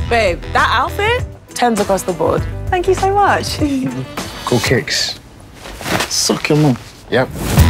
Babe, that outfit, 10s across the board. Thank you so much. Cool kicks. Suck him up. Yep.